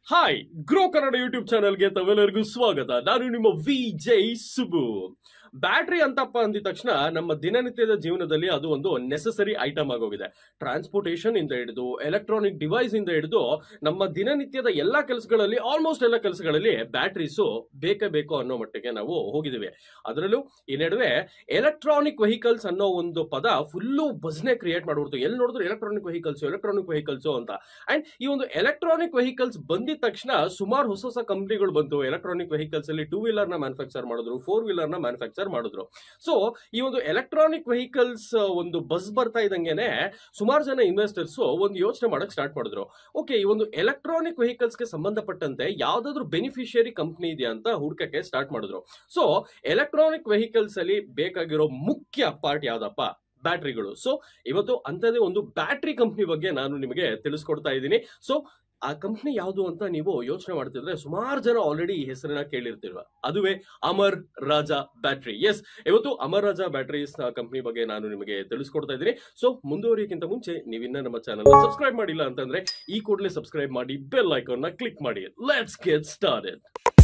Hi grow Kannada YouTube ಚಾನೆಲ್ಗೆ ತಾವೆಲ್ಲರಿಗೂ ಸ್ವಾಗತ. ನಾನು ನಿಮ್ಮ ವಿಜಯ್ ಸುಬು. ಬ್ಯಾಟ್ರಿ ಅಂತಪ್ಪ ಅಂದಿದ ತಕ್ಷಣ ನಮ್ಮ ದಿನನಿತ್ಯದ ಜೀವನದಲ್ಲಿ ಅದು ಒಂದು ನೆಸೆಸರಿ ಐಟಮ್ ಆಗೋಗಿದೆ. ಟ್ರಾನ್ಸ್ಪೋರ್ಟೇಷನ್ ಇಂದ ಹಿಡಿದು ಎಲೆಕ್ಟ್ರಾನಿಕ್ ಡಿವೈಸ್ ಇಂದ ಹಿಡಿದು ನಮ್ಮ ದಿನನಿತ್ಯದ ಎಲ್ಲಾ ಕೆಲಸಗಳಲ್ಲಿ ಆಲ್ಮೋಸ್ಟ್ ಎಲ್ಲ ಕೆಲಸಗಳಲ್ಲಿ ಬ್ಯಾಟ್ರೀಸು ಬೇಕೇ ಬೇಕು ಅನ್ನೋ ಮಟ್ಟಿಗೆ ನಾವು ಹೋಗಿದ್ದೀವಿ. ಅದರಲ್ಲೂ ಈ ನಡುವೆ ಎಲೆಕ್ಟ್ರಾನಿಕ್ ವೆಹಿಕಲ್ಸ್ ಅನ್ನೋ ಒಂದು ಪದ ಫುಲ್ಲು ಬಸ್ನೆ ಕ್ರಿಯೇಟ್ ಮಾಡ್ಬಿಡ್ತು. ಎಲ್ಲಿ ನೋಡಿದ್ರು ಎಲೆಕ್ಟ್ರಾನಿಕ್ ವೆಹಿಕಲ್ಸ್ ಅಂತ. ಅಂಡ್ ಈ ಒಂದು ಎಲೆಕ್ಟ್ರಾನಿಕ್ ವೆಹಿಕಲ್ಸ್ ಬಂದಿದ ತಕ್ಷಣ ಸುಮಾರು ಹೊಸ ಕಂಪನಿಗಳು ಬಂತು. ಎಲೆಕ್ಟ್ರಾನಿಕ್ ವೆಹಿಕಲ್ಸ್ ಅಲ್ಲಿ 2 ವೀಲರ್ ನ ಮ್ಯಾನುಫ್ಯಾಕ್ಚರ್ ಮಾಡಿದ್ರು, 4 ವೀಲರ್ ನ ಮ್ಯಾನುಫ್ಯಾಕ್ಚರ್ ಮಾಡಿದ್ರು. ಸೊ ಈ ಒಂದು ಎಲೆಕ್ಟ್ರಾನಿಕ್ ವೆಹಿಕಲ್ಸ್ ಒಂದು ಬಸ್ ಬರ್ತಾ ಇದ್ದಂಗೆನೆ ಸುಮಾರು ಜನ ಇನ್ವೆಸ್ಟರ್ಸ್ ಒಂದು ಯೋಚನೆ ಮಾಡಕ್ ಸ್ಟಾರ್ಟ್ ಮಾಡಿದ್ರು. ಓಕೆ, ಈ ಒಂದು ಎಲೆಕ್ಟ್ರಾನಿಕ್ ವೆಹಿಕಲ್ಸ್ ಗೆ ಸಂಬಂಧಪಟ್ಟಂತೆ ಯಾವ್ದಾದ್ರು ಬೆನಿಫಿಷಿಯರಿ ಕಂಪನಿ ಇದೆಯಾ ಅಂತ ಹುಡುಕಕ್ಕೆ ಸ್ಟಾರ್ಟ್ ಮಾಡಿದ್ರು. ಸೊ ಎಲೆಕ್ಟ್ರಾನಿಕ್ ವೆಹಿಕಲ್ಸ್ ಅಲ್ಲಿ ಬೇಕಾಗಿರೋ ಮುಖ್ಯ ಪಾರ್ಟ್ ಯಾವ್ದಪ್ಪ? ಬ್ಯಾಟ್ರಿಗಳು. ಸೊ ಇವತ್ತು ಅಂತದೇ ಒಂದು ಬ್ಯಾಟ್ರಿ ಕಂಪನಿ ಬಗ್ಗೆ ನಾನು ನಿಮಗೆ ತಿಳಿಸ್ಕೊಡ್ತಾ ಇದ್ದೀನಿ. ಸೊ ಆ ಕಂಪನಿ ಯಾವುದು ಅಂತ ನೀವು ಯೋಚನೆ ಮಾಡ್ತಿದ್ರೆ ಸುಮಾರು ಜನ ಆಲ್ರೆಡಿ ಈ ಹೆಸರನ್ನ ಕೇಳಿರ್ತಿಲ್ವ, ಅದುವೇ ಅಮರ್ ರಾಜಾ ಬ್ಯಾಟ್ರಿ. ಎಸ್, ಇವತ್ತು ಅಮರ್ ರಾಜಾ ಬ್ಯಾಟ್ರೀಸ್ ಕಂಪನಿ ಬಗ್ಗೆ ನಾನು ನಿಮಗೆ ತಿಳಿಸ್ಕೊಡ್ತಾ ಇದ್ದೀನಿ. ಸೊ ಮುಂದುವರಿಯಕ್ಕಿಂತ ಮುಂಚೆ ನೀವಿನ್ನ ನಮ್ಮ ಚಾನಲ್ ಸಬ್ಸ್ಕ್ರೈಬ್ ಮಾಡಿಲ್ಲ ಅಂತಂದ್ರೆ ಈ ಕೂಡಲೇ ಸಬ್ಸ್ಕ್ರೈಬ್ ಮಾಡಿ, ಬೆಲ್ ಐಕಾನ್ ನ ಕ್ಲಿಕ್ ಮಾಡಿ. Let's get started.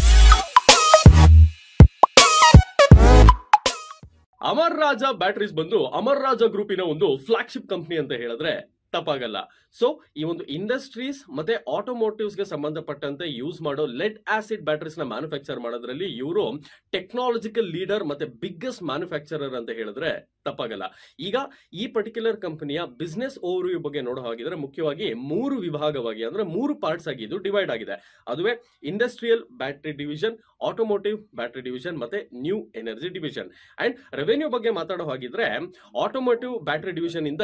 Amar Raja batteries ಬಂದು ಅಮರ್ ರಾಜಾ ಗ್ರೂಪಿನ ಒಂದು ಫ್ಲಾಗ್ಶಿಪ್ ಕಂಪನಿ ಅಂತ ಹೇಳಿದ್ರೆ ತಪ್ಪಾಗಲ್ಲ. ಸೊ ಈ ಒಂದು ಇಂಡಸ್ಟ್ರೀಸ್ ಮತ್ತೆ ಆಟೋಮೋಟಿವ್ಸ್ ಗೆ ಸಂಬಂಧಪಟ್ಟಂತೆ ಯೂಸ್ ಮಾಡೋ ಲೆಡ್ ಆಸಿಡ್ ಬ್ಯಾಟರೀಸ್ ನ ಮ್ಯಾನುಫ್ಯಾಕ್ಚರ್ ಮಾಡೋದ್ರಲ್ಲಿ ಇವರು ಟೆಕ್ನಾಲಜಿಕಲ್ ಲೀಡರ್ ಮತ್ತೆ ಬಿಗ್ಗೆಸ್ಟ್ ಮ್ಯಾನುಫ್ಯಾಕ್ಚರರ್ ಅಂತ ಹೇಳಿದ್ರೆ ತಪ್ಪಾಗಲ್ಲ. ಈಗ ಈ ಪರ್ಟಿಕ್ಯುಲರ್ ಕಂಪನಿಯ ಬಿಸ್ನೆಸ್ ಓವರ್ವ್ಯೂ ಬಗ್ಗೆ ನೋಡೋ ಹಾಗಿದ್ರೆ ಮುಖ್ಯವಾಗಿ 3 ವಿಭಾಗವಾಗಿ ಅಂದ್ರೆ 3 ಪಾರ್ಟ್ಸ್ ಆಗಿ ಇದು ಡಿವೈಡ್ ಆಗಿದೆ. ಅದುವೇ industrial battery division, automotive battery division ಮತ್ತೆ new energy division. And revenue ಬಗ್ಗೆ ಮಾತಾಡೋ ಹಾಗಿದ್ರೆ ಆಟೋಮೋಟಿವ್ ಬ್ಯಾಟರಿ ಡಿವಿಷನ್ ಇಂದ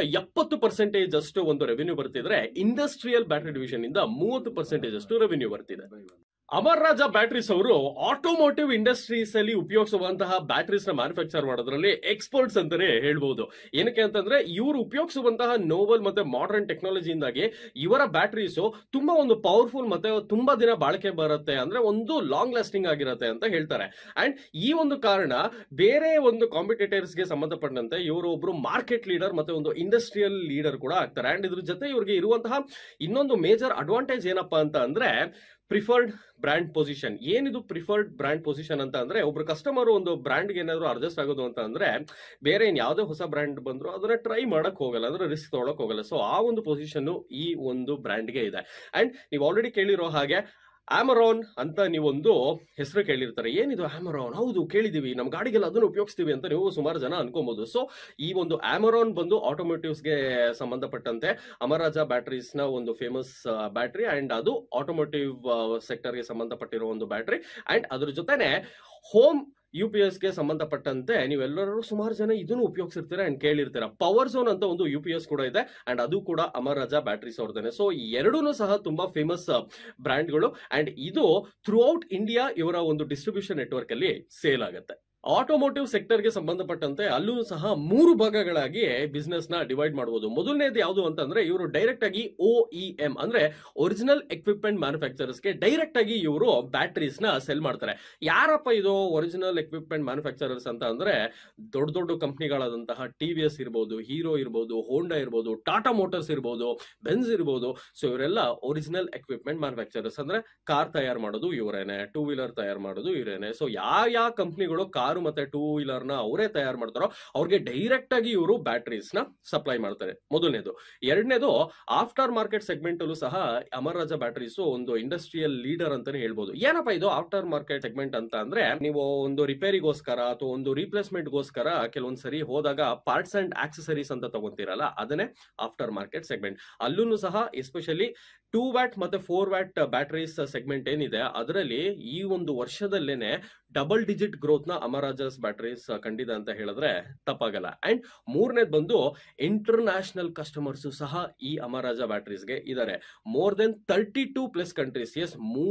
70% ಅಷ್ಟು ಒಂದು ರೆವೆನ್ಯೂ ಬರ್ತಿದ್ರೆ ಇಂಡಸ್ಟ್ರಿಯಲ್ ಬ್ಯಾಟರಿ ಡಿವಿಷನ್ ಇಂದ 30% ಅಷ್ಟು ರೆವೆನ್ಯೂ ಬರ್ತಿದೆ. ಅಮರ್ ರಾಜಾ ಬ್ಯಾಟ್ರೀಸ್ ಅವರು ಆಟೋಮೋಟಿವ್ ಇಂಡಸ್ಟ್ರೀಸ್ ಅಲ್ಲಿ ಉಪಯೋಗಿಸುವಂತಹ ಬ್ಯಾಟ್ರೀಸ್ ನ ಮ್ಯಾನುಫ್ಯಾಕ್ಚರ್ ಮಾಡೋದ್ರಲ್ಲಿ ಎಕ್ಸ್ಪರ್ಟ್ಸ್ ಅಂತಾನೆ ಹೇಳ್ಬಹುದು. ಏನಕ್ಕೆ ಅಂತಂದ್ರೆ ಇವರು ಉಪಯೋಗಿಸುವಂತಹ ನೋವಲ್ ಮತ್ತೆ ಮಾಡರ್ನ್ ಟೆಕ್ನಾಲಜಿಯಿಂದಾಗಿ ಇವರ ಬ್ಯಾಟ್ರೀಸ್ ತುಂಬಾ ಒಂದು ಪವರ್ಫುಲ್ ಮತ್ತೆ ತುಂಬಾ ದಿನ ಬಾಳಿಕೆ ಬರುತ್ತೆ, ಅಂದ್ರೆ ಒಂದು ಲಾಂಗ್ ಲಾಸ್ಟಿಂಗ್ ಆಗಿರುತ್ತೆ ಅಂತ ಹೇಳ್ತಾರೆ. ಅಂಡ್ ಈ ಒಂದು ಕಾರಣ ಬೇರೆ ಒಂದು ಕಾಂಪಿಟೇಟರ್ಸ್ ಗೆ ಸಂಬಂಧಪಟ್ಟಂತೆ ಇವರು ಒಬ್ರು ಮಾರ್ಕೆಟ್ ಲೀಡರ್ ಮತ್ತೆ ಒಂದು ಇಂಡಸ್ಟ್ರಿಯಲ್ ಲೀಡರ್ ಕೂಡ ಆಗ್ತಾರೆ. ಅಂಡ್ ಇದ್ರ ಜೊತೆ ಇವರಿಗೆ ಇರುವಂತಹ ಇನ್ನೊಂದು ಮೇಜರ್ ಅಡ್ವಾಂಟೇಜ್ ಏನಪ್ಪಾ ಅಂತ ಅಂದ್ರೆ ಪ್ರಿಫರ್ಡ್ ಬ್ರ್ಯಾಂಡ್ ಪೊಸಿಷನ್. ಏನಿದು ಪ್ರಿಫರ್ಡ್ ಬ್ರ್ಯಾಂಡ್ ಪೊಸಿಷನ್ ಅಂತ ಅಂದ್ರೆ ಒಬ್ರು ಕಸ್ಟಮರ್ ಒಂದು ಬ್ರ್ಯಾಂಡ್ಗೆ ಏನಾದ್ರು ಅಡ್ಜಸ್ಟ್ ಆಗೋದು ಅಂತ ಅಂದ್ರೆ ಬೇರೆ ಯಾವುದೇ ಹೊಸ ಬ್ರ್ಯಾಂಡ್ ಬಂದ್ರು ಅದನ್ನ ಟ್ರೈ ಮಾಡಕ್ ಹೋಗಲ್ಲ, ಅಂದ್ರೆ ರಿಸ್ಕ್ ತೊಗೊಳಕ್ ಹೋಗಲ್ಲ. ಸೊ ಆ ಒಂದು ಪೊಸಿಷನ್ ಈ ಒಂದು ಬ್ರ್ಯಾಂಡ್ಗೆ ಇದೆ. ಅಂಡ್ ನೀವು ಆಲ್ರೆಡಿ ಕೇಳಿರೋ ಹಾಗೆ ಆಮರಾನ್ ಅಂತ ನೀವೊಂದು ಹೆಸರು ಕೇಳಿರ್ತಾರೆ. ಏನಿದು ಆಮರಾನ್? ಹೌದು, ಕೇಳಿದೀವಿ, ನಮ್ಮ ಗಾಡಿಗೆಲ್ಲ ಅದನ್ನು ಉಪಯೋಗಿಸ್ತೀವಿ ಅಂತ ನೀವು ಸುಮಾರು ಜನ ಅನ್ಕೊಬಹುದು. ಸೊ ಈ ಒಂದು ಆಮರಾನ್ ಬಂದು ಆಟೋಮೋಟಿವ್ಸ್ ಗೆ ಸಂಬಂಧಪಟ್ಟಂತೆ ಅಮರ್ ರಾಜಾ ಬ್ಯಾಟ್ರೀಸ್ ನ ಒಂದು ಫೇಮಸ್ ಬ್ಯಾಟ್ರಿ. ಅಂಡ್ ಅದು ಆಟೋಮೋಟಿವ್ ಸೆಕ್ಟರ್ ಗೆ ಸಂಬಂಧಪಟ್ಟಿರೋ ಒಂದು ಬ್ಯಾಟ್ರಿ. ಅಂಡ್ ಅದ್ರ ಜೊತೆನೆ ಹೋಮ್ UPS ಗೆ ಸಂಬಂಧಪಟ್ಟಂತೆ ನೀವೆಲ್ಲರೂ ಸುಮಾರು ಜನ ಇದನ್ನು ಉಪಯೋಗಿಸಿರ್ತೀರ ಅಂಡ್ ಕೇಳಿರ್ತೀರ. ಪವರ್ ಝೋನ್ ಅಂತ ಒಂದು UPS ಕೂಡ ಇದೆ ಅಂಡ್ ಅದು ಕೂಡ ಅಮರ್ ರಾಜಾ ಬ್ಯಾಟ್ರೀಸ್ ಅವ್ರದ್ದೇನೆ. ಸೊ ಎರಡೂ ಸಹ ತುಂಬಾ ಫೇಮಸ್ ಬ್ರ್ಯಾಂಡ್ಗಳು ಅಂಡ್ ಇದು ಥ್ರೂ ಔಟ್ ಇಂಡಿಯಾ ಇವರ ಒಂದು ಡಿಸ್ಟ್ರಿಬ್ಯೂಷನ್ ನೆಟ್ವರ್ಕ್ ಅಲ್ಲಿ ಸೇಲ್ ಆಗುತ್ತೆ. ಆಟೋಮೋಟಿವ್ ಸೆಕ್ಟರ್ ಗೆ ಸಂಬಂಧಪಟ್ಟಂತೆ ಅಲ್ಲೂ ಸಹ 3 ಭಾಗಗಳಾಗಿ ಬಿಸ್ನೆಸ್ ನ ಡಿವೈಡ್ ಮಾಡಬಹುದು. ಮೊದಲನೇದು ಯಾವುದು ಅಂತಂದ್ರೆ ಇವರು ಡೈರೆಕ್ಟ್ ಆಗಿ OEM ಅಂದ್ರೆ ಒರಿಜಿನಲ್ ಎಕ್ವಿಪ್ಮೆಂಟ್ ಮ್ಯಾನುಫ್ಯಾಕ್ಚರರ್ಸ್ ಗೆ ಡೈರೆಕ್ಟ್ ಆಗಿ ಇವರು ಬ್ಯಾಟ್ರೀಸ್ ನ ಸೆಲ್ ಮಾಡ್ತಾರೆ. ಯಾರಪ್ಪ ಇದು ಒರಿಜಿನಲ್ ಎಕ್ವಿಪ್ಮೆಂಟ್ ಮ್ಯಾನುಫ್ಯಾಕ್ಚರರ್ಸ್ ಅಂತ ಅಂದ್ರೆ ದೊಡ್ಡ ದೊಡ್ಡ ಕಂಪನಿಗಳಾದಂತಹ TVS ಇರಬಹುದು, ಹೀರೋ ಇರಬಹುದು, ಹೋಂಡಾ ಇರಬಹುದು, ಟಾಟಾ ಮೋಟರ್ಸ್ ಇರಬಹುದು, ಬೆನ್ಸ್ ಇರಬಹುದು. ಸೊ ಇವರೆಲ್ಲ ಒರಿಜಿನಲ್ ಎಕ್ವಿಪ್ಮೆಂಟ್ ಮ್ಯಾನುಫ್ಯಾಕ್ಚರರ್ಸ್ ಅಂದ್ರೆ ಕಾರ್ ತಯಾರು ಮಾಡೋದು ಇವರೇನೆ, 2 ವೀಲರ್ ತಯಾರು ಮಾಡೋದು ಇವರೇನೆ. ಸೊ ಯಾವ ಕಂಪನಿಗಳು ಕಾರ್ ಮತ್ತೆ 2 ವೀಲರ್ ನ ಅವರೇ ತಯಾರು ಮಾಡ್ತಾರೋ ಅವ್ರಿಗೆ ಡೈರೆಕ್ಟ್ ಆಗಿ ಇವರು ಬ್ಯಾಟ್ರೀಸ್ ನ ಸಪ್ಲೈ ಮಾಡ್ತಾರೆ. ಮೊದಲನೇದು. ಎರಡನೇದು ಆಫ್ಟರ್ ಮಾರ್ಕೆಟ್ ಸೆಗ್ಮೆಂಟ್ ಅಲ್ಲೂ ಸಹ ಅಮರ್ ರಾಜಾ ಬ್ಯಾಟ್ರೀಸ್ ಒಂದು ಇಂಡಸ್ಟ್ರಿಯಲ್ ಲೀಡರ್ ಅಂತಾನೆ ಹೇಳ್ಬೋದು. ಏನಪ್ಪಾ ಇದು ಆಫ್ಟರ್ ಮಾರ್ಕೆಟ್ ಸೆಗ್ಮೆಂಟ್ ಅಂತ ಅಂದ್ರೆ ನೀವು ಒಂದು ರಿಪೇರಿಗೋಸ್ಕರ ಅಥವಾ ಒಂದು ರಿಪ್ಲೇಸ್ಮೆಂಟ್ ಗೋಸ್ಕರ ಕೆಲವೊಂದ್ ಸರಿ ಹೋದಾಗ ಪಾರ್ಟ್ಸ್ ಅಂಡ್ ಆಕ್ಸೆಸರೀಸ್ ಅಂತ ತಗೊಂತೀರಲ್ಲ, ಅದನ್ನೇ ಆಫ್ಟರ್ ಮಾರ್ಕೆಟ್ ಸೆಗ್ಮೆಂಟ್. ಅಲ್ಲೂ ಸಹ ಎಸ್ಪೆಷಲಿ 2 ವ್ಯಾಟ್ ಮತ್ತೆ 4 ವ್ಯಾಟ್ ಬ್ಯಾಟರೀಸ್ ಸೆಗ್ಮೆಂಟ್ ಏನಿದೆ ಅದರಲ್ಲಿ ಈ ಒಂದು ವರ್ಷದಲ್ಲೇನೆ ಡಬಲ್ ಡಿಜಿಟ್ ಗ್ರೋತ್ ನ ಅಮರ್ ರಾಜಾಸ್ ಬ್ಯಾಟರೀಸ್ ಕಂಡಿದೆ ಅಂತ ಹೇಳಿದ್ರೆ ತಪ್ಪಾಗಲ್ಲ. ಅಂಡ್ ಮೂರನೇದು ಬಂದು ಇಂಟರ್ನ್ಯಾಷನಲ್ ಕಸ್ಟಮರ್ಸ್ ಸಹ ಈ ಅಮರ್ ರಾಜಾ ಬ್ಯಾಟರೀಸ್ ಗೆ ಇದ್ದಾರೆ. ಮೋರ್ ದೆನ್ 32+ ಕಂಟ್ರೀಸ್, ಎಸ್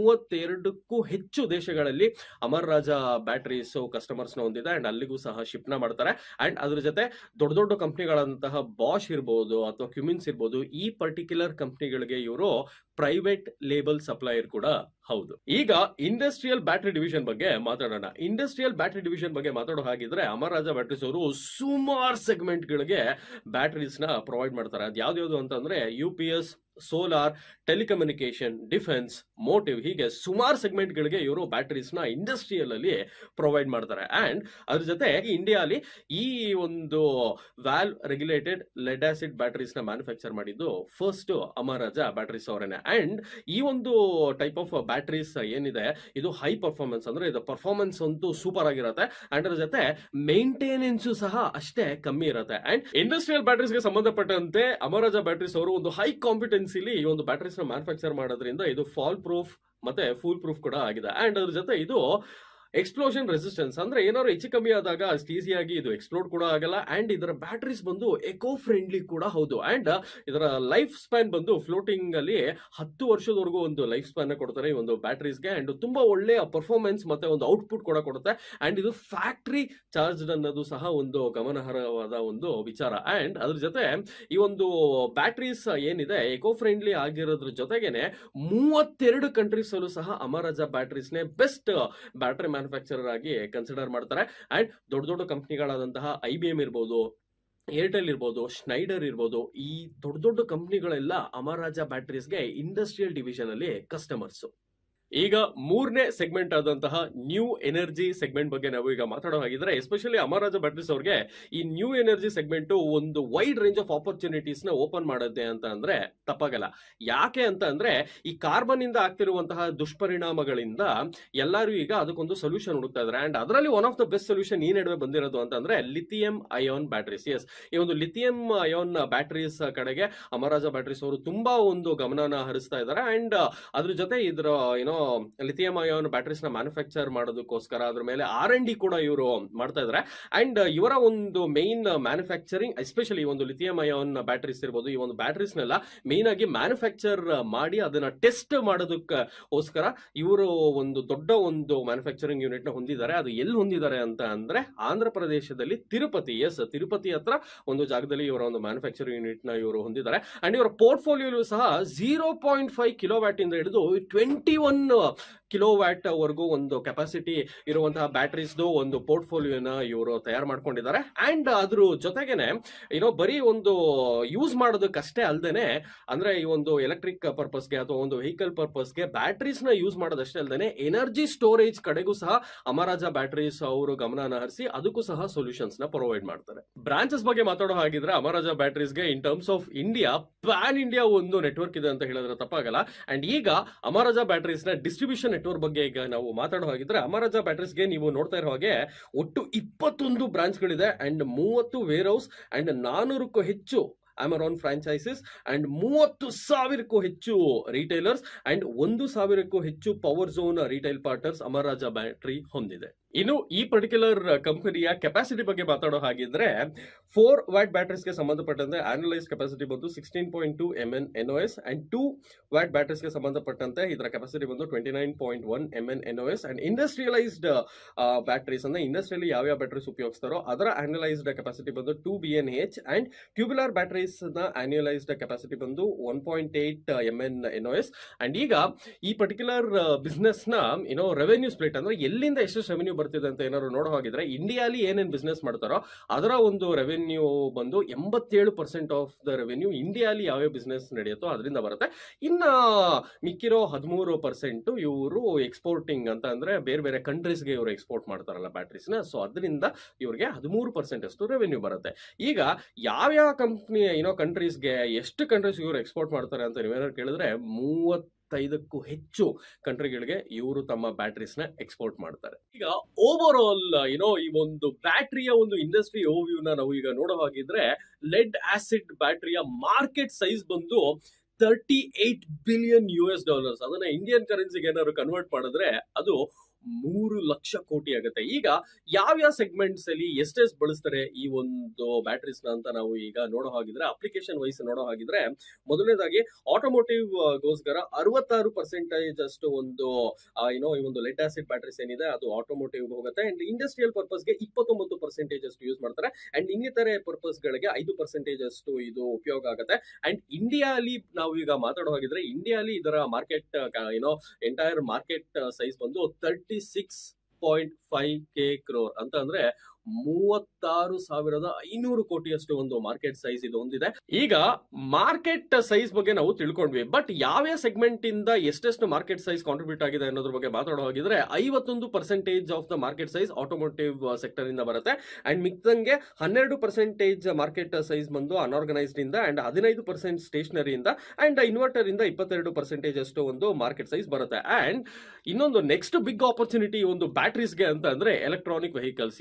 32ಕ್ಕೂ ಹೆಚ್ಚು ದೇಶಗಳಲ್ಲಿ ಅಮರ್ ರಾಜಾ ಬ್ಯಾಟರೀಸ್ ಕಸ್ಟಮರ್ಸ್ ನ ಹೊಂದಿದೆ ಅಂಡ್ ಅಲ್ಲಿಗೂ ಸಹ ಶಿಪ್ ನ ಮಾಡ್ತಾರೆ. ಅಂಡ್ ಅದ್ರ ಜೊತೆ ದೊಡ್ಡ ದೊಡ್ಡ ಕಂಪನಿಗಳಂತಹ ಬಾಷ್ ಇರ್ಬೋದು ಅಥವಾ ಕ್ಯುಮಿನ್ಸ್ ಇರ್ಬೋದು, ಈ ಪರ್ಟಿಕ್ಯುಲರ್ ಕಂಪನಿಗಳಿಗೆ ಇವರು ಪ್ರೈವೇಟ್ ಲೇಬಲ್ ಸಪ್ಲೈಯರ್ ಕೂಡ ಹೌದು. ಈಗ ಇಂಡಸ್ಟ್ರಿಯಲ್ ಬ್ಯಾಟರಿ ಡಿವಿಷನ್ ಬಗ್ಗೆ ಮಾತಾಡೋಣ. ಇಂಡಸ್ಟ್ರಿಯಲ್ ಬ್ಯಾಟರಿ ಡಿವಿಷನ್ ಬಗ್ಗೆ ಮಾತಾಡೋ ಹಾಗಿದ್ರೆ ಅಮರ್ ರಾಜಾ ಬ್ಯಾಟರೀಸ್ ಅವರು ಸುಮಾರು ಸೆಗ್ಮೆಂಟ್ ಗಳಿಗೆ ಬ್ಯಾಟರೀಸ್ ನ ಪ್ರೊವೈಡ್ ಮಾಡ್ತಾರೆ. ಅದು ಯಾವ್ದು ಅಂತಂದ್ರೆ UPS, solar, telecommunication, defence, motive, ಹೀಗೆ ಸುಮಾರು ಸೆಗ್ಮೆಂಟ್ಗಳಿಗೆ ಇವರು ಬ್ಯಾಟರೀಸ್ ನ ಇಂಡಸ್ಟ್ರಿಯಲ್ ಅಲ್ಲಿ ಪ್ರೊವೈಡ್ ಮಾಡ್ತಾರೆ. ಅಂಡ್ ಅದ್ರ ಜೊತೆ ಇಂಡಿಯಾಲಿ ಈ ಒಂದು valve regulated lead acid batteries ನ ಮ್ಯಾನುಫ್ಯಾಕ್ಚರ್ ಮಾಡಿದ್ದು ಫಸ್ಟ್ ಅಮರ್ ರಾಜಾ ಬ್ಯಾಟರೀಸ್ ಅವರೇನೆ. ಅಂಡ್ ಈ ಒಂದು ಟೈಪ್ ಆಫ್ ಬ್ಯಾಟರೀಸ್ ಏನಿದೆ ಇದು ಹೈ ಪರ್ಫಾರ್ಮೆನ್ಸ್, ಅಂದ್ರೆ ಇದು ಪರ್ಫಾರ್ಮೆನ್ಸ್ ಅಂತೂ ಸೂಪರ್ ಆಗಿರುತ್ತೆ. ಅಂಡ್ ಅದ್ರ ಜೊತೆ ಮೇಂಟೆನೆನ್ಸ್ ಸಹ ಅಷ್ಟೇ ಕಮ್ಮಿ ಇರುತ್ತೆ. ಅಂಡ್ ಇಂಡಸ್ಟ್ರಿಯಲ್ ಬ್ಯಾಟರೀಸ್ ಗೆ ಸಂಬಂಧಪಟ್ಟಂತೆ ಅಮರ್ ರಾಜಾ ಬ್ಯಾಟರೀಸ್ ಅವರು ಒಂದು ಹೈ ಕಾಂಪಿಟೆನ್ಸಿಲಿ ಈ ಒಂದು ಬ್ಯಾಟರೀಸ್ ನ ಮ್ಯಾನುಫ್ಯಾಕ್ಚರ್ ಮಾಡೋದ್ರಿಂದ ಇದು ಫಾಲ್ ಪ್ರೂಫ್ ಮತ್ತೆ ಫೂಲ್ ಪ್ರೂಫ್ ಕೂಡ ಆಗಿದೆ. ಅಂಡ್ ಅದ್ರ ಜೊತೆ ಇದು ಎಕ್ಸ್ಪ್ಲೋಷನ್ ರೆಸಿಸ್ಟೆನ್ಸ್, ಅಂದ್ರೆ ಏನಾದ್ರು ಹೆಚ್ಚು ಕಮ್ಮಿ ಆದಾಗ ಅಷ್ಟು ಈಸಿಯಾಗಿ ಇದು ಎಕ್ಸ್ಪ್ಲೋಡ್ ಕೂಡ ಆಗಲ್ಲ. ಅಂಡ್ ಇದರ ಬ್ಯಾಟರೀಸ್ ಬಂದು ಎಕೋ ಫ್ರೆಂಡ್ಲಿ ಕೂಡ ಹೌದು. ಅಂಡ್ ಇದರ ಲೈಫ್ ಸ್ಪ್ಯಾನ್ ಬಂದು ಫ್ಲೋಟಿಂಗ್ ಅಲ್ಲಿ 10 ವರ್ಷದವರೆಗೂ ಒಂದು ಲೈಫ್ ಸ್ಪ್ಯಾನ್ ಕೊಡ್ತಾರೆ ಈ ಒಂದು ಬ್ಯಾಟರೀಸ್ಗೆ. ಅಂಡ್ ತುಂಬಾ ಒಳ್ಳೆಯ ಪರ್ಫಾರ್ಮೆನ್ಸ್ ಮತ್ತೆ ಒಂದು ಔಟ್ಪುಟ್ ಕೂಡ ಕೊಡುತ್ತೆ. ಅಂಡ್ ಇದು ಫ್ಯಾಕ್ಟರಿ ಚಾರ್ಜ್ಡ್ ಅನ್ನೋದು ಸಹ ಒಂದು ಗಮನಾರ್ಹವಾದ ಒಂದು ವಿಚಾರ. ಅಂಡ್ ಅದ್ರ ಜೊತೆ ಈ ಒಂದು ಬ್ಯಾಟರೀಸ್ ಏನಿದೆ ಎಕೋ ಫ್ರೆಂಡ್ಲಿ ಆಗಿರೋದ್ರ ಜೊತೆಗೇನೆ 32 ಕಂಟ್ರೀಸ್ ಅಲ್ಲೂ ಸಹ ಅಮರ್ ರಾಜಾ ಬ್ಯಾಟರೀಸ್ ನೇ ಬೆಸ್ಟ್ ಬ್ಯಾಟರಿ ಮ್ಯಾನುಫ್ಯಾಕ್ಚರರ್ ಆಗಿ ಕನ್ಸಿಡರ್ ಮಾಡ್ತಾರೆ. ಅಂಡ್ ದೊಡ್ಡ ದೊಡ್ಡ ಕಂಪನಿಗಳಾದಂತಹ IBM ಇರ್ಬೋದು, ಏರ್ಟೆಲ್ ಇರ್ಬೋದು, ಸ್ನೈಡರ್ ಇರ್ಬೋದು, ಈ ದೊಡ್ಡ ದೊಡ್ಡ ಕಂಪನಿಗಳೆಲ್ಲ ಅಮರ್ ರಾಜಾ ಬ್ಯಾಟರೀಸ್ಗೆ ಇಂಡಸ್ಟ್ರಿಯಲ್ ಡಿವಿಷನ್ ಅಲ್ಲಿ ಕಸ್ಟಮರ್ಸ್. ಈಗ ಮೂರನೇ ಸೆಗ್ಮೆಂಟ್ ಆದಂತಹ ನ್ಯೂ ಎನರ್ಜಿ ಸೆಗ್ಮೆಂಟ್ ಬಗ್ಗೆ ನಾವು ಈಗ ಮಾತಾಡೋ ಹಾಗಿದ್ರೆ, ಎಸ್ಪೆಷಲಿ ಅಮರ್ ರಾಜಾ ಬ್ಯಾಟರೀಸ್ ಅವ್ರಿಗೆ ಈ ನ್ಯೂ ಎನರ್ಜಿ ಸೆಗ್ಮೆಂಟ್ ಒಂದು ವೈಡ್ ರೇಂಜ್ ಆಫ್ ಆಪರ್ಚುನಿಟೀಸ್ ನ ಓಪನ್ ಮಾಡುತ್ತೆ ಅಂತ ಅಂದ್ರೆ ತಪ್ಪಾಗಲ್ಲ. ಯಾಕೆ ಅಂತ ಅಂದ್ರೆ ಈ ಕಾರ್ಬನ್ ಇಂದ ಆಗ್ತಿರುವಂತಹ ದುಷ್ಪರಿಣಾಮಗಳಿಂದ ಎಲ್ಲರೂ ಈಗ ಅದಕ್ಕೊಂದು ಸೊಲ್ಯೂಷನ್ ಹುಡುಕ್ತಾ ಇದ್ದಾರೆ. ಅಂಡ್ ಅದರಲ್ಲಿ one of the best solution ಈ ನಡುವೆ ಬಂದಿರೋದು ಅಂತಂದ್ರೆ ಲಿಥಿಯಂ ಅಯಾನ್ ಬ್ಯಾಟರೀಸ್. ಎಸ್, ಈ ಒಂದು ಲಿಥಿಯಂ ಅಯಾನ್ ಬ್ಯಾಟರೀಸ್ ಕಡೆಗೆ ಅಮರ್ ರಾಜಾ ಬ್ಯಾಟರೀಸ್ ಅವರು ತುಂಬಾ ಒಂದು ಗಮನನ ಹರಿಸ್ತಾ ಇದ್ದಾರೆ. ಅಂಡ್ ಅದ್ರ ಜೊತೆ ಇದ್ರ ಲಿಥಿಯಂ ಅಯಾನ್ ಬ್ಯಾಟರೀಸ್ ನ ಮ್ಯಾನುಫ್ಯಾಕ್ಚರ್ ಮಾಡೋದಕ್ಕೋಸ್ಕರ ಅದ್ರ ಮೇಲೆ R&D ಕೂಡ ಇವರು ಮಾಡ್ತಾ ಇದ್ದಾರೆ. ಅಂಡ್ ಇವರ ಒಂದು ಮೇನ್ ಮ್ಯಾನುಫ್ಯಾಕ್ಚರಿಂಗ್ ಎಸ್ಪೆಷಲಿ ಈ ಒಂದು ಲಿಥಿಯಂ ಅಯಾನ್ ಬ್ಯಾಟರೀಸ್ ಇರ್ಬೋದು, ಈ ಒಂದು ಬ್ಯಾಟರೀಸ್ ನೆಲ್ಲ ಮೇನ್ ಆಗಿ ಮ್ಯಾನುಫ್ಯಾಕ್ಚರ್ ಮಾಡಿ ಅದನ್ನ ಟೆಸ್ಟ್ ಮಾಡೋದಕ್ಕೋಸ್ಕರ ಇವರು ಒಂದು ದೊಡ್ಡ ಒಂದು ಮ್ಯಾನುಫ್ಯಾಕ್ಚರಿಂಗ್ ಯೂನಿಟ್ ನ ಹೊಂದಿದ್ದಾರೆ. ಅದು ಎಲ್ಲಿ ಹೊಂದಿದ್ದಾರೆ ಅಂತ ಅಂದ್ರೆ ಆಂಧ್ರ ಪ್ರದೇಶದಲ್ಲಿ ತಿರುಪತಿ. ಎಸ್, ತಿರುಪತಿ ಹತ್ರ ಒಂದು ಜಾಗದಲ್ಲಿ ಇವರ ಒಂದು ಮ್ಯಾನುಫ್ಯಾಕ್ಚರಿಂಗ್ ಯೂನಿಟ್ ನ ಇವರು ಹೊಂದಿದ್ದಾರೆ. ಅಂಡ್ ಇವರ ಪೋರ್ಟ್ಫೋಲಿಯೋ ಸಹ 0.5 ಕಿಲೋವ್ಯಾಟ್ ಇಂದ ಹಿಡಿದು 21 ಕಿಲೋವ್ಯಾಟ್ ವರೆಗೂ ಒಂದು ಕೆಪಾಸಿಟಿ ಇರುವಂತಹ ಬ್ಯಾಟರೀಸ್ ಒಂದು ಪೋರ್ಟ್ಫೋಲಿಯೋನ ಇವರು ತಯಾರು ಮಾಡ್ಕೊಂಡಿದ್ದಾರೆ. ಅಂಡ್ ಅದ್ರ ಜೊತೆಗೇನೆ ಬರೀ ಒಂದು ಯೂಸ್ ಮಾಡೋದಕ್ಕಷ್ಟೇ ಅಲ್ದೇನೆ, ಅಂದ್ರೆ ಈ ಒಂದು ಎಲೆಕ್ಟ್ರಿಕ್ ಪರ್ಪಸ್ಗೆ ಅಥವಾ ಒಂದು ವೆಹಿಕಲ್ ಪರ್ಪಸ್ಗೆ ಬ್ಯಾಟರೀಸ್ ನ ಯೂಸ್ ಮಾಡೋದಷ್ಟೇ ಅಲ್ದೇನೆ ಎನರ್ಜಿ ಸ್ಟೋರೇಜ್ ಕಡೆಗೂ ಸಹ ಅಮರ್ ರಾಜಾ ಬ್ಯಾಟರೀಸ್ ಅವರು ಗಮನ ಹರಿಸಿ ಅದಕ್ಕೂ ಸಹ ಸೊಲ್ಯೂಷನ್ಸ್ ನ ಪ್ರೊವೈಡ್ ಮಾಡ್ತಾರೆ. ಬ್ರಾಂಚಸ್ ಬಗ್ಗೆ ಮಾತಾಡೋ ಹಾಗಿದ್ರೆ ಅಮರ್ ರಾಜಾ ಬ್ಯಾಟರೀಸ್ಗೆ in terms of India pan India ಒಂದು ನೆಟ್ವರ್ಕ್ ಇದೆ ಅಂತ ಹೇಳಿದ್ರೆ ತಪ್ಪಾಗಲ್ಲ. ಅಂಡ್ ಈಗ ಅಮರ್ ರಾಜಾ ಬ್ಯಾಟರೀಸ್ ನ ಡಿಸ್ಟ್ರಿಬ್ಯೂಷನ್ ನೆಟ್ವರ್ಕ್ ಬಗ್ಗೆ ಈಗ ನಾವು ಮಾತಾಡೋ ಹಾಗಿದ್ರೆ, ಅಮರ್ ರಾಜಾ ಬ್ಯಾಟರೀಸ್ಗೆ ನೀವು ನೋಡ್ತಾ ಇರೋ ಹಾಗೆ ಒಟ್ಟು 21 ಬ್ರಾಂಚ್ಗಳಿದೆ. ಅಂಡ್ 30 ವೇರ್ ಹೌಸ್ ಅಂಡ್ 400ಕ್ಕೂ ಹೆಚ್ಚು ಅಮೆರಾನ್ ಫ್ರಾಂಚೈಸಸ್ ಅಂಡ್ 30,000ಕ್ಕೂ ಹೆಚ್ಚು ರಿಟೈಲರ್ಸ್ ಅಂಡ್ 1,000ಕ್ಕೂ ಹೆಚ್ಚು power zone retail partners Amar Raja battery ಹೊಂದಿದೆ. ಇನ್ನು ಈ ಪರ್ಟಿಕ್ಯುಲರ್ ಕಂಪನಿಯ ಕೆಪಾಸಿಟಿ ಬಗ್ಗೆ ಮಾತಾಡೋ ಹಾಗಿದ್ರೆ 4 ವ್ಯಾಟ್ ಬ್ಯಾಟರೀಸ್ಗೆ ಸಂಬಂಧಪಟ್ಟಂತೆ ಆನಲೈಸ್ ಕೆಪಾಸಿಟಿ ಬಂದು 16.2 mN NOS ಅಂಡ್ 2 ವ್ಯಾಟ್ ಬ್ಯಾಟರೀಸ್ಗೆ ಸಂಬಂಧಪಟ್ಟಂತೆ ಇದರ ಕೆಪಾಸಿಟಿ ಬಂದು 29.1 mN NOS and industrialised batteries ಅಂದ್ರೆ ಇಂಡಸ್ಟ್ರಿಯಲ್ಲಿ ಯಾವ ಬ್ಯಾಟರೀಸ್ ಉಪಯೋಗಿಸ್ತಾರೋ ಅದರ ಆನಲೈಸ್ಡ್ ಕೆಪಾಸಿಟಿ ಬಂದು 2 BNH ಅಂಡ್ ಟ್ಯೂಬುಲರ್ ಬ್ಯಾಟರೀಸ್ ನ ಆನ್ಯುಲೈಸ್ಡ್ ಕೆಪಾಸಿಟಿ ಬಂದು 1.8 mN NOS. ಅಂಡ್ ಈಗ ಈ ಪರ್ಟಿಕ್ಯುಲರ್ ಬಿಸ್ನೆಸ್ ನ ರೆವೆನ್ಯೂ ಸ್ಪ್ಲಿಟ್ ಅಂದ್ರೆ ಎಲ್ಲಿಂದ ಎಷ್ಟು ರೆವೆನ್ಯೂ ಬರ್ತಿದೆ ಅಂತ ಏನಾದ್ರು ನೋಡೋ ಹಾಗಿದ್ರೆ, ಇಂಡಿಯಾಲಿ ಏನೇನ್ ಬಿಸ್ನೆಸ್ ಮಾಡ್ತಾರೋ ಅದರ ಒಂದು ರೆವೆನ್ಯೂ ಬಂದು 87% ಆಫ್ ದ ರೆವೆನ್ಯೂ ಇಂಡಿಯಾಲಿ ಯಾವ್ಯಾವ ಬಿಸ್ನೆಸ್ ನಡೆಯುತ್ತೋ ಅದರಿಂದ ಬರುತ್ತೆ. ಇನ್ನ ಮಿಕ್ಕಿರೋ 13% ಇವರು ಎಕ್ಸ್ಪೋರ್ಟಿಂಗ್ ಅಂತ ಅಂದ್ರೆ ಬೇರೆ ಬೇರೆ ಕಂಟ್ರೀಸ್ಗೆ ಇವರು ಎಕ್ಸ್ಪೋರ್ಟ್ ಮಾಡ್ತಾರಲ್ಲ ಬ್ಯಾಟರೀಸ್ ನ, ಸೊ ಅದರಿಂದ ಇವ್ರಿಗೆ 13% ಅಷ್ಟು ರೆವೆನ್ಯೂ ಬರುತ್ತೆ. ಈಗ ಯಾವ್ಯಾವ ಕಂಪ್ನಿ ಕಂಟ್ರೀಸ್ಗೆ ಎಷ್ಟು ಕಂಟ್ರೀಸ್ ಇವರು ಎಕ್ಸ್ಪೋರ್ಟ್ ಮಾಡ್ತಾರೆ ಅಂತ ನೀವೇನಾದ್ರು ಕೇಳಿದ್ರೆ 35ಕ್ಕೂ ಹೆಚ್ಚು ಕಂಟ್ರಿಗಳಿಗೆ ಇವರು ತಮ್ಮ ಬ್ಯಾಟರೀಸ್ ನ ಎಕ್ಸ್ಪೋರ್ಟ್ ಮಾಡ್ತಾರೆ. ಈಗ ಓವರ್ ಆಲ್ ಈ ಒಂದು ಬ್ಯಾಟರಿಯ ಒಂದು ಇಂಡಸ್ಟ್ರಿ ಓವ್ಯೂ ನ ನಾವು ಈಗ ನೋಡೋ ಹಾಗಿದ್ರೆ, ಲೆಡ್ ಆಸಿಡ್ ಬ್ಯಾಟರಿಯ ಮಾರ್ಕೆಟ್ ಸೈಜ್ ಬಂದು $38 ಬಿಲಿಯನ್. ಅದನ್ನ ಇಂಡಿಯನ್ ಕರೆನ್ಸಿಗೆ ಏನಾದ್ರು ಕನ್ವರ್ಟ್ ಮಾಡಿದ್ರೆ ಅದು 3 ಲಕ್ಷ ಕೋಟಿ ಆಗುತ್ತೆ. ಈಗ ಯಾವ್ಯಾವ ಸೆಗ್ಮೆಂಟ್ಸ್ ಅಲ್ಲಿ ಎಷ್ಟೆಷ್ಟು ಬಳಸ್ತಾರೆ ಈ ಒಂದು ಬ್ಯಾಟರೀಸ್ ನ ಅಂತ ನಾವು ಈಗ ನೋಡೋ ಹಾಗಿದ್ರೆ, ಅಪ್ಲಿಕೇಶನ್ ವೈಸ್ ನೋಡೋ ಹಾಗಿದ್ರೆ, ಮೊದಲನೇದಾಗಿ ಆಟೋಮೋಟಿವ್ ಗೋಸ್ಕರ 66% ಅಷ್ಟು ಒಂದು ಈ ಒಂದು ಲೆಡ್ ಆಸಿಡ್ ಬ್ಯಾಟರೀಸ್ ಏನಿದೆ ಅದು ಆಟೋಮೋಟಿವ್ ಹೋಗುತ್ತೆ. ಅಂಡ್ ಇಂಡಸ್ಟ್ರಿಯಲ್ ಪರ್ಪಸ್ಗೆ 29% ಅಷ್ಟು ಯೂಸ್ ಮಾಡ್ತಾರೆ. ಅಂಡ್ ಇನ್ನಿತರೆ ಪರ್ಪಸ್ ಗಳಿಗೆ 5% ಅಷ್ಟು ಇದು ಉಪಯೋಗ ಆಗುತ್ತೆ. ಅಂಡ್ ಇಂಡಿಯಾಲಿ ನಾವು ಈಗ ಮಾತಾಡೋ ಹಾಗಿದ್ರೆ, ಇಂಡಿಯಾಲಿ ಇದರ ಮಾರ್ಕೆಟ್ ಎಂಟೈರ್ ಮಾರ್ಕೆಟ್ ಸೈಜ್ ಬಂದು 36.5K crore ಅಂತ ಅಂದ್ರೆ 36,500 ಕೋಟಿಯಷ್ಟು ಒಂದು ಮಾರ್ಕೆಟ್ ಸೈಜ್ ಇದು ಹೊಂದಿದೆ. ಈಗ ಮಾರ್ಕೆಟ್ ಸೈಜ್ ಬಗ್ಗೆ ನಾವು ತಿಳ್ಕೊಂಡ್ವಿ, ಬಟ್ ಯಾವ್ಯಾವ ಸೆಗ್ಮೆಂಟ್ ಇಂದ ಎಷ್ಟೆಷ್ಟು ಮಾರ್ಕೆಟ್ ಸೈಜ್ ಕಾಂಟ್ರಿಬ್ಯೂಟ್ ಆಗಿದೆ ಅನ್ನೋದ್ರ ಬಗ್ಗೆ ಮಾತಾಡೋ ಹೋಗಿದ್ರೆ 51% of the market size automotive sector ಇಂದ ಬರುತ್ತೆ. ಅಂಡ್ ಮಿಕ್ದಂಗೆ 12% ಮಾರ್ಕೆಟ್ ಸೈಜ್ ಬಂದು ಅನ್ಆರ್ಗನೈಸ್ಡ್ ಇಂದ, ಅಂಡ್ 15% ಸ್ಟೇಷನರಿ ಇಂದ, ಅಂಡ್ ಇನ್ವರ್ಟರ್ ಇಂದ 22% ಅಷ್ಟು ಒಂದು ಮಾರ್ಕೆಟ್ ಸೈಜ್ ಬರುತ್ತೆ. ಅಂಡ್ ಇನ್ನೊಂದು ನೆಕ್ಸ್ಟ್ ಬಿಗ್ ಆಪರ್ಚುನಿಟಿ ಒಂದು ಬ್ಯಾಟ್ರೀಸ್ಗೆ ಅಂತ ಅಂದ್ರೆ ಎಲೆಕ್ಟ್ರಾನಿಕ್ ವೆಹಿಕಲ್ಸ್.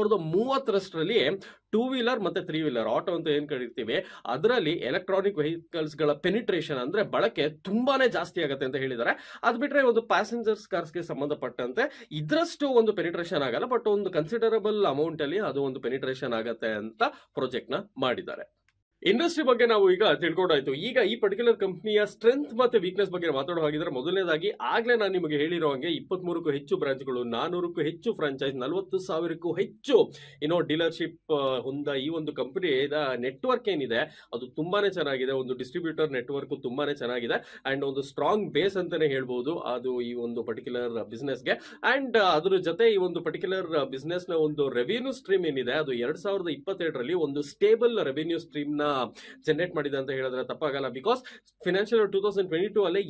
2030 ಟೂ ವೀಲರ್ ಮತ್ತೆ 3 ವೀಲರ್ ಆಟೋ ಅಂತ ಏನ್ ಕರಿತೀವಿ, ಅದರಲ್ಲಿ ಎಲೆಕ್ಟ್ರಾನಿಕ್ ವೆಹಿಕಲ್ಸ್ ಗಳ ಪೆನಿಟ್ರೇಷನ್ ಅಂದ್ರೆ ಬಳಕೆ ತುಂಬಾನೇ ಜಾಸ್ತಿ ಆಗುತ್ತೆ ಅಂತ ಹೇಳಿದ್ದಾರೆ. ಅದ್ ಬಿಟ್ರೆ ಒಂದು ಪ್ಯಾಸೆಂಜರ್ಸ್ ಕಾರ್ಸ್ಗೆ ಸಂಬಂಧಪಟ್ಟಂತೆ ಇದ್ರಷ್ಟು ಒಂದು ಪೆನಿಟ್ರೇಷನ್ ಆಗಲ್ಲ, ಬಟ್ ಒಂದು ಕನ್ಸಿಡರಬಲ್ ಅಮೌಂಟ್ ಅಲ್ಲಿ ಅದು ಒಂದು ಪೆನಿಟ್ರೇಷನ್ ಆಗತ್ತೆ ಅಂತ ಪ್ರಾಜೆಕ್ಟ್ ನ ಮಾಡಿದ್ದಾರೆ. ಇಂಡಸ್ಟ್ರಿ ಬಗ್ಗೆ ನಾವು ಈಗ ತಿಳ್ಕೊಂಡಾಯ್ತು. ಈಗ ಈ ಪರ್ಟಿಕ್ಯುಲರ್ ಕಂಪನಿಯ ಸ್ಟ್ರೆಂತ್ ಮತ್ತೆ ವೀಕ್ನೆಸ್ ಬಗ್ಗೆ ಮಾತಾಡೋ ಹಾಗಿದ್ರೆ, ಮೊದಲನೇದಾಗಿ ಆಗ್ಲೇ ನಾನು ನಿಮಗೆ ಹೇಳಿರೋ ಹಾಗೆ 23ಕ್ಕೂ ಹೆಚ್ಚು ಬ್ರಾಂಚ್ಗಳು, 400ಕ್ಕೂ ಹೆಚ್ಚು ಫ್ರಾಂಚೈಸ್, 40,000ಕ್ಕೂ ಹೆಚ್ಚು ಡೀಲರ್ಶಿಪ್ ಹೊಂದ ಈ ಒಂದು ಕಂಪನಿಯ ನೆಟ್ವರ್ಕ್ ಏನಿದೆ ಅದು ತುಂಬಾನೇ ಚೆನ್ನಾಗಿದೆ. ಒಂದು ಡಿಸ್ಟ್ರಿಬ್ಯೂಟರ್ ನೆಟ್ವರ್ಕ್ ತುಂಬಾನೇ ಚೆನ್ನಾಗಿದೆ ಅಂಡ್ ಒಂದು ಸ್ಟ್ರಾಂಗ್ ಬೇಸ್ ಅಂತಾನೆ ಹೇಳ್ಬಹುದು ಅದು ಈ ಒಂದು ಪರ್ಟಿಕ್ಯುಲರ್ ಬಿಸ್ನೆಸ್ಗೆ. ಅಂಡ್ ಅದ್ರ ಜೊತೆ ಈ ಒಂದು ಪರ್ಟಿಕ್ಯುಲರ್ ಬಿಸ್ನೆಸ್ ನ ಒಂದು ರೆವಿನ್ಯೂ ಸ್ಟ್ರೀಮ್ ಏನಿದೆ ಅದು 2022ರಲ್ಲಿ ಒಂದು ಸ್ಟೇಬಲ್ ರೆವಿನ್ಯೂ ಸ್ಟ್ರೀಮ್ ನ ಜನರೇಟ್ ಮಾಡಿದೆ ಅಂತ ಹೇಳಿದ್ರೆ ತಪ್ಪಾಗಲ್ಲ. ಬಿಕಾಸ್ ಫಿನಾನ್ಷಿಯಲ್ 2022 ಅಲ್ಲಿ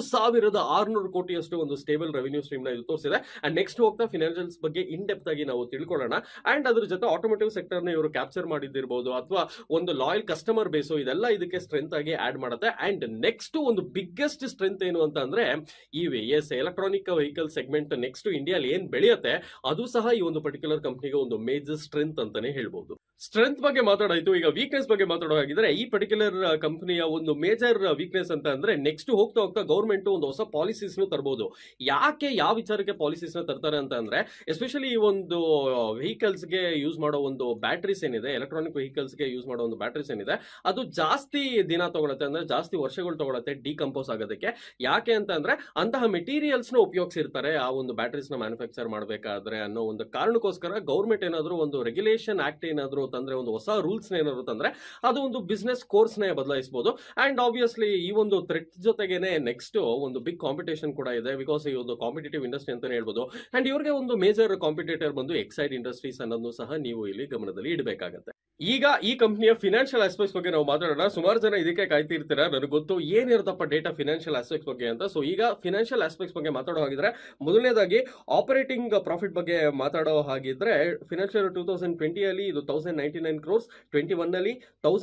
8,600 ಕೋಟಿಯಷ್ಟು ಒಂದು ಸ್ಟೇಬಲ್ ರೆವಿನ್ಯೂ ಸ್ಟ್ರೀಮ್ ನ ಇದು ತೋರಿಸಿದೆ. ಅಂಡ್ ನೆಕ್ಸ್ಟ್ ಹೋಗ್ತಾ ಫಿನಾನ್ಷಿಯಲ್ಸ್ ಬಗ್ಗೆ ಇನ್ ಡೆಪ್ತ್ ಆಗಿ ನಾವು ತಿಳ್ಕೊಳ್ಳೋಣ. ಅಂಡ್ ಅದ್ರ ಜೊತೆ ಆಟೋಮೋಟಿವ್ ಸೆಕ್ಟರ್ ನ ಇವರು ಕ್ಯಾಪ್ಚರ್ ಮಾಡಿದಿರಬಹುದು ಅಥವಾ ಒಂದು ಲಾಯಲ್ ಕಸ್ಟಮರ್ ಬೇಸು, ಇದೆಲ್ಲ ಇದಕ್ಕೆ ಸ್ಟ್ರೆಂತ್ ಆಗಿ ಆಡ್ ಮಾಡುತ್ತೆ. ಅಂಡ್ ನೆಕ್ಸ್ಟ್ ಒಂದು ಬಿಗ್ಗೆಸ್ಟ್ ಸ್ಟ್ರೆಂತ್ ಏನು ಅಂತ ಅಂದ್ರೆ ಎಲೆಕ್ಟ್ರಾನಿಕ್ ವೆಹಿಕಲ್ ಸೆಗ್ಮೆಂಟ್ ನೆಕ್ಸ್ಟ್ ಇಂಡಿಯಾಲಿ ಏನ್ ಬೆಳೆಯುತ್ತೆ ಅದು ಸಹ ಈ ಒಂದು ಪರ್ಟಿಕ್ಯುಲರ್ ಕಂಪನಿಗೆ ಒಂದು ಮೇಜರ್ ಸ್ಟ್ರೆಂತ್ ಅಂತಾನೆ ಹೇಳ್ಬಹುದು. ಸ್ಟ್ರೆಂತ್ ಬಗ್ಗೆ ಮಾತಾಡಾಯ್ತು. ಈಗ ವೀಕ್ನೆಸ್ ಬಗ್ಗೆ ಮಾತಾಡೋ ಹಾಗಿದ್ರೆ, ಈ ಪರ್ಟಿಕ್ಯುಲರ್ ಕಂಪನಿಯ ಒಂದು ಮೇಜರ್ ವೀಕ್ನೆಸ್ ಅಂತ ಅಂದ್ರೆ ನೆಕ್ಸ್ಟ್ ಹೋಗ್ತಾ ಹೋಗ್ತಾ ಗೌರ್ಮೆಂಟ್ ಒಂದು ಹೊಸ ಪಾಲಿಸೀಸ್ ತರಬಹುದು. ಯಾಕೆ ಯಾವ ವಿಚಾರಕ್ಕೆ ಪಾಲಿಸೀಸ್ ನ ತರ್ತಾರೆ ಅಂತ ಅಂದ್ರೆ, ಎಸ್ಪೆಷಲಿ ಈ ಒಂದು ವೆಹಿಕಲ್ಸ್ ಗೆ ಯೂಸ್ ಮಾಡೋ ಒಂದು ಬ್ಯಾಟ್ರೀಸ್ ಏನಿದೆ, ಎಲೆಕ್ಟ್ರಾನಿಕ್ ವೆಹಿಕಲ್ಸ್ ಗೆ ಯೂಸ್ ಮಾಡೋ ಒಂದು ಬ್ಯಾಟ್ರೀಸ್ ಏನಿದೆ ಅದು ಜಾಸ್ತಿ ದಿನ ತಗೊಳುತ್ತೆ, ಅಂದ್ರೆ ಜಾಸ್ತಿ ವರ್ಷಗಳು ತಗೊಳುತ್ತೆ ಡಿಕಂಪೋಸ್ ಆಗೋದಕ್ಕೆ. ಯಾಕೆ ಅಂತ ಅಂದ್ರೆ ಅಂತಹ ಮೆಟೀರಿಯಲ್ಸ್ ನ ಉಪಯೋಗಿಸಿರ್ತಾರೆ ಆ ಒಂದು ಬ್ಯಾಟ್ರೀಸ್ ನ ಮ್ಯಾನುಫ್ಯಾಕ್ಚರ್ ಮಾಡಬೇಕಾದ್ರೆ ಅನ್ನೋ ಒಂದು ಕಾರಣಕ್ಕೋಸ್ಕರ ಗೌರ್ಮೆಂಟ್ ಏನಾದ್ರು ಒಂದು ರೆಗ್ಯುಲೇಷನ್ ಆಕ್ಟ್ ಏನಾದ್ರು ತಂದ್ರೆ, ಒಂದು ಹೊಸ ರೂಲ್ಸ್ ಏನಾದ್ರು ತಂದ್ರೆ ಅದು ಒಂದು ಬಿಸ್ನೆಸ್ ಕೋರ್ಸ್ ನೇ ಬದಲಾಯಿಸಬಹುದು. ಅಂಡ್ ಆಬ್ವಿಯಸ್ಲಿ ಈ ಒಂದು ಥ್ರೆಟ್ ಜೊತೆಗೇನೆ ನೆಕ್ಸ್ಟ್ ಒಂದು ಬಿಗ್ ಕಾಂಪಿಟೇಷನ್ ಕೂಡ ಇದೆ. ಬಿಕಾಸ್ ಈ ಒಂದು ಕಾಂಪಿಟೇಟಿವ್ ಇಂಡಸ್ಟ್ರಿ ಅಂತಾನೆ ಹೇಳ್ಬೋದು. ಅಂಡ್ ಇವ್ರಿಗೆ ಒಂದು ಮೇಜರ್ ಕಾಂಪಿಟೇಟರ್ ಬಂದು ಎಕ್ಸೈಡ್ ಇಂಡಸ್ಟ್ರೀಸ್ ಅನ್ನೋದು ಸಹ ನೀವು ಇಲ್ಲಿ ಗಮನದಲ್ಲಿ ಇಡಬೇಕಾಗತ್ತೆ. ಈಗ ಈ ಕಂಪನಿಯ ಫಿನಾನ್ಷಿಯಲ್ ಆಸ್ಪೆಕ್ಟ್ಸ್ ಬಗ್ಗೆ ನಾವು ಮಾತಾಡೋಣ. ಸುಮಾರು ಜನ ಇದಕ್ಕೆ ಕಾಯ್ತಿರ್ತೀರಾ, ನನಗೆ ಗೊತ್ತು ಏನಿರುತ್ತಪ್ಪ ಡೇಟಾ ಫಿನಾನ್ಷಿಯಲ್ ಆಸ್ಪೆಕ್ಟ್ಸ್ ಬಗ್ಗೆ ಅಂತ. ಸೊ ಈಗ ಫಿನಾನ್ಷಿಯಲ್ ಆಸ್ಪೆಕ್ಟ್ಸ್ ಬಗ್ಗೆ ಮಾತಾಡೋ ಹಾಗಿದ್ರೆ, ಮೊದಲನೇದಾಗಿ ಆಪರೇಟಿಂಗ್ ಪ್ರಾಫಿಟ್ ಬಗ್ಗೆ ಮಾತಾಡೋ ಹಾಗಿದ್ರೆ, ಫಿನಾನ್ಷಿಯಲ್ 2020 ಅಲ್ಲಿ ಇದು 1,099 crores, 21 ಅಲ್ಲಿ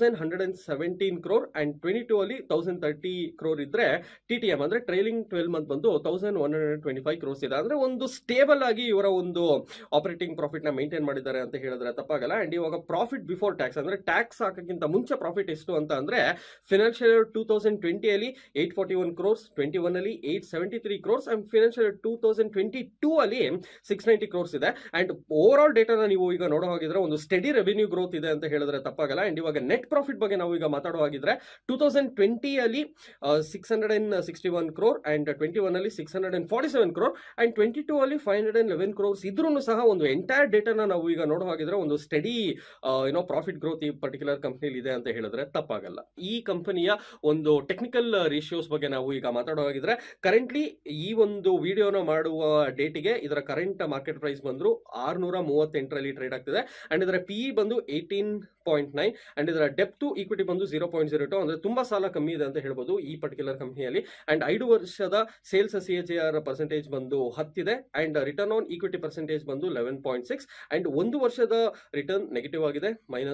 1,117 crore ಅಂಡ್ 22 ಅಲ್ಲಿ 1,030 crore ಇದ್ರೆ, TTM ಅಂದ್ರೆ ಟ್ರೈಲಿಂಗ್ 12 ಮಂತ್ ಬಂದು 1,125 crores ಇದೆ. ಅಂದ್ರೆ ಒಂದು ಸ್ಟೇಬಲ್ ಆಗಿ ಇವರ ಒಂದು ಆಪರೇಟಿಂಗ್ ಪ್ರಾಫಿಟ್ ನ ಮೇಂಟೈನ್ ಮಾಡಿದ್ದಾರೆ ಅಂತ ಹೇಳಿದ್ರೆ ತಪ್ಪಾಗಲ್ಲ. ಅಂಡ್ ಇವಾಗ ಪ್ರಾಫಿಟ್ ಬಿಫೋರ್ ಟ್ಯಾಕ್ಸ್ ಅಂದ್ರೆ ಟ್ಯಾಕ್ಸ್ ಹಾಕಕ್ಕಿಂತ ಮುಂಚೆ ಪ್ರಾಫಿಟ್ ಎಷ್ಟು ಅಂತ ಅಂದ್ರೆ, ಫಿನಾನ್ಷಿಯಲ್ 2020 ಅಲ್ಲಿ 841 crores, 21 ಅಲ್ಲಿ 873 crores ಅಂಡ್ ಫಿನಾನ್ಷಿಯಲ್ 2022 ಅಲ್ಲಿ 690 crores ಇದೆ. ಅಂಡ್ ಓವರ್ ಆಲ್ ಡೇಟಾನ ನೀವು ಈಗ ನೋಡೋ ಹಾಗಿದ್ರೆ ಒಂದು ಸ್ಟಡಿ ರೆವಿನ್ಯೂ ಗ್ರೋತ್ ಇದೆ ಅಂತ ಹೇಳಿದ್ರೆ ತಪ್ಪಾಗಲ್ಲ. ಅಂಡ್ ಇವಾಗ ನೆಟ್ ಪ್ರಾಫಿಟ್ ಬಗ್ಗೆ ನಾವು ಈಗ ಮಾತಾಡೋ ಹಾಗಿದ್ರೆ, 2020 ಅಲ್ಲಿ 661 crore ಅಂಡ್ 21 ಅಲ್ಲಿ 647 crore ಅಂಡ್ 22 ಅಲ್ಲಿ 511 crores ಇದ್ರೂ ಸಹ ಒಂದು ಎಂಟೈರ್ ಡೇಟಾನ ನಾವು ಈಗ ನೋಡೋ ಹಾಗಿದ್ರೆ ಒಂದು ಸ್ಟಡಿ ಪ್ರಾಫಿಟ್ ಗ್ರೋತ್ ಈ ಪರ್ಟಿಕ್ಯುಲರ್ ಕಂಪನಿಲಿ ಇದೆ ಅಂತ ಹೇಳಿದ್ರೆ ತಪ್ಪಾಗಲ್ಲ. ಈ ಕಂಪನಿಯ ಒಂದು ಟೆಕ್ನಿಕಲ್ ರೇಷಿಯೋಸ್ ಬಗ್ಗೆ ನಾವು ಈಗ ಮಾತಾಡೋ ಹಾಗಿದ್ರೆ, ಕರೆಂಟ್ಲಿ ಈ ಒಂದು ವಿಡಿಯೋನ ಮಾಡುವ ಡೇಟಿಗೆ ಇದರ ಕರೆಂಟ್ ಮಾರ್ಕೆಟ್ ಪ್ರೈಸ್ ಬಂದ್ರು 638ರಲ್ಲಿ ಟ್ರೇಡ್ ಆಗ್ತಿದೆ. ಅಂಡ್ ಇದರ PE ಬಂದು 18.9 ಅಂಡ್ ಇದರ ಡೆಪ್ ಟು ಈಕ್ವಿಟಿ ಬಂದು 0.02, ಅಂದ್ರೆ ತುಂಬಾ ಸಾಲ ಕಮ್ಮಿ ಇದೆ ಅಂತ ಹೇಳ್ಬೋದು ಈ ಪರ್ಟಿಕ್ಯುಲರ್ ಕಂಪನಿಯಲ್ಲಿ. ಅಂಡ್ 5 ವರ್ಷದ ಸೇಲ್ಸ್ CAGR ಪರ್ಸೆಂಟೇಜ್ ಬಂದು 10 ಇದೆ. And return on equity percentage ಬಂದು 11.6 ಅಂಡ್ 1 ವರ್ಷದ ರಿಟರ್ನ್ ನೆಗೆಟಿವ್ ಆಗಿದೆ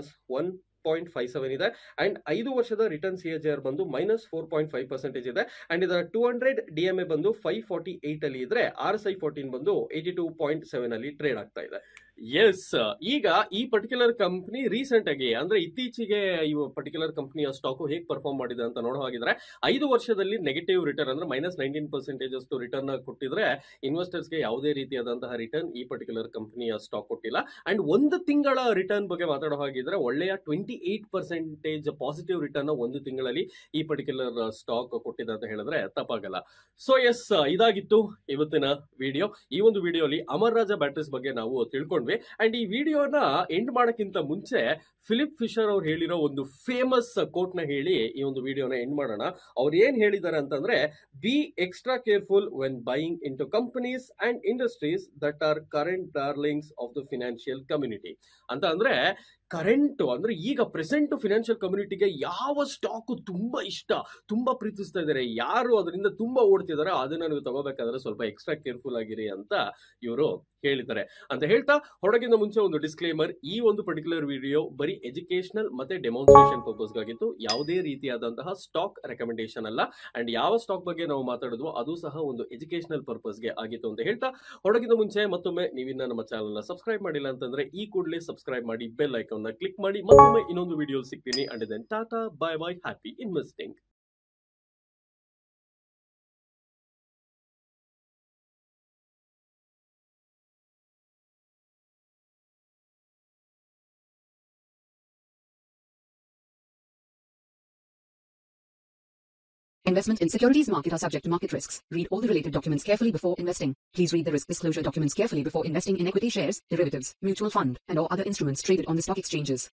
-1.57 ಇದೆ. ಅಂಡ್ 5 ವರ್ಷದ ರಿಟರ್ನ್ CAGR ಬಂದು -4.5% ಇದೆ. ಅಂಡ್ ಇದರ 200 DMA ಬಂದು 548 ಅಲ್ಲಿ ಇದ್ರೆ, RSI 14 ಬಂದು 82.7 ಅಲ್ಲಿ ಟ್ರೇಡ್ ಆಗ್ತಾ ಇದೆ. ಎಸ್, ಈಗ ಈ ಪರ್ಟಿಕ್ಯುಲರ್ ಕಂಪನಿ ರೀಸೆಂಟ್ ಆಗಿ ಅಂದ್ರೆ ಇತ್ತೀಚೆಗೆ ಈ ಪರ್ಟಿಕ್ಯುಲರ್ ಕಂಪನಿಯ ಸ್ಟಾಕ್ ಹೇಗೆ ಪರ್ಫಾರ್ಮ್ ಮಾಡಿದೆ ಅಂತ ನೋಡೋ ಹಾಗಿದ್ರೆ, 5 ವರ್ಷದಲ್ಲಿ ನೆಗೆಟಿವ್ ರಿಟರ್ನ್ ಅಂದ್ರೆ -19% ಅಷ್ಟು ರಿಟರ್ನ್ ಕೊಟ್ಟಿದ್ರೆ, ಇನ್ವೆಸ್ಟರ್ಸ್ಗೆ ಯಾವುದೇ ರೀತಿಯಾದಂತಹ ರಿಟರ್ನ್ ಈ ಪರ್ಟಿಕ್ಯುಲರ್ ಕಂಪನಿಯ ಸ್ಟಾಕ್ ಕೊಟ್ಟಿಲ್ಲ. ಅಂಡ್ 1 ತಿಂಗಳ ರಿಟರ್ನ್ ಬಗ್ಗೆ ಮಾತಾಡೋ ಹಾಗಿದ್ರೆ, ಒಳ್ಳೆಯ 28% ಪಾಸಿಟಿವ್ ರಿಟರ್ನ್ 1 ತಿಂಗಳಲ್ಲಿ ಈ ಪರ್ಟಿಕ್ಯುಲರ್ ಸ್ಟಾಕ್ ಕೊಟ್ಟಿದೆ ಅಂತ ಹೇಳಿದ್ರೆ ತಪ್ಪಾಗಲ್ಲ. ಸೊ ಎಸ್, ಇದಾಗಿತ್ತು ಇವತ್ತಿನ ವಿಡಿಯೋ. ಈ ಒಂದು ವಿಡಿಯೋಲಿ ಅಮರ್ ರಾಜಾ ಬ್ಯಾಟರೀಸ್ ಬಗ್ಗೆ ನಾವು ತಿಳ್ಕೊಂಡ್ವಿ. ತಿಳ್ಕೊಂಡ್ವಿ. ಅಂಡ್ ಈ ವಿಡಿಯೋನ ಎಂಡ್ ಮಾಡಕ್ಕಿಂತ ಮುಂಚೆ ಫಿಲಿಪ್ ಫಿಶರ್ ಅವ್ರು ಹೇಳಿರೋ ಒಂದು ಫೇಮಸ್ ಕೋಟ್ ನ ಹೇಳಿ ಈ ಒಂದು ವಿಡಿಯೋನ ಎಂಡ್ ಮಾಡೋಣ. ಅವ್ರು ಏನ್ ಹೇಳಿದ್ದಾರೆ ಅಂತಂದ್ರೆ, be extra careful when buying into companies and industries that are current darlings of the financial community ಅಂತ. ಅಂದ್ರೆ ಕರೆಂಟ್ ಅಂದ್ರೆ ಈಗ ಪ್ರೆಸೆಂಟ್ ಫಿನಾನ್ಷಿಯಲ್ ಕಮ್ಯುನಿಟಿಗೆ ಯಾವ ಸ್ಟಾಕ್ ತುಂಬಾ ಇಷ್ಟ, ತುಂಬಾ ಪ್ರೀತಿಸ್ತಾ ಇದ್ದಾರೆ, ಯಾರು ಅದರಿಂದ ತುಂಬಾ ಓಡ್ತಿದ್ದಾರೆ, ಅದನ್ನ ನೀವು ತಗೋಬೇಕಾದ್ರೆ ಸ್ವಲ್ಪ ಎಕ್ಸ್ಟ್ರಾ ಕೇರ್ಫುಲ್ ಆಗಿರಿ ಅಂತ ಇವರು ಹೇಳಿದ್ದಾರೆ ಅಂತ ಹೇಳ್ತಾ, ಹೊರಗಿಂದ ಮುಂಚೆ ಒಂದು ಡಿಸ್ಕ್ಲೇಮರ್, ಈ ಒಂದು ಪರ್ಟಿಕ್ಯುಲರ್ ವಿಡಿಯೋ ಬರೀ ಎಜುಕೇಶನಲ್ ಮತ್ತೆ ಡೆಮಾನ್ಸ್ಟ್ರೇಷನ್ ಪರ್ಪಸ್ ಗಾಗಿತ್ತು, ಯಾವುದೇ ರೀತಿಯಾದಂತಹ ಸ್ಟಾಕ್ ರೆಕಮೆಂಡೇಶನ್ ಅಲ್ಲ. ಅಂಡ್ ಯಾವ ಸ್ಟಾಕ್ ಬಗ್ಗೆ ನಾವು ಮಾತಾಡಿದ್ವೋ ಅದು ಸಹ ಒಂದು ಎಜುಕೇಶನಲ್ ಪರ್ಪಸ್ ಗೆ ಆಗಿತ್ತು ಅಂತ ಹೇಳ್ತಾ, ಹೊರಗಿಂದ ಮುಂಚೆ ಮತ್ತೊಮ್ಮೆ ನೀವಿನ್ನ ನಮ್ಮ ಚಾನಲ್ ನ ಸಬ್ಸ್ಕ್ರೈಬ್ ಮಾಡಿಲ್ಲ ಅಂತಂದ್ರೆ ಈ ಕೂಡಲೇ ಸಬ್ಸ್ಕ್ರೈಬ್ ಮಾಡಿ, ಬೆಲ್ ಐಕಾನ್ ನ ಕ್ಲಿಕ್ ಮಾಡಿ. ಮತ್ತೊಮ್ಮೆ ಇನ್ನೊಂದು ವಿಡಿಯೋ ಸಿಗ್ತೀನಿ. And then tata, bye bye, happy investing. Investment in securities market are subject to market risks. Read all the related documents carefully before investing. Please read the risk disclosure documents carefully before investing in equity shares, derivatives, mutual fund, and or other instruments traded on the stock exchanges.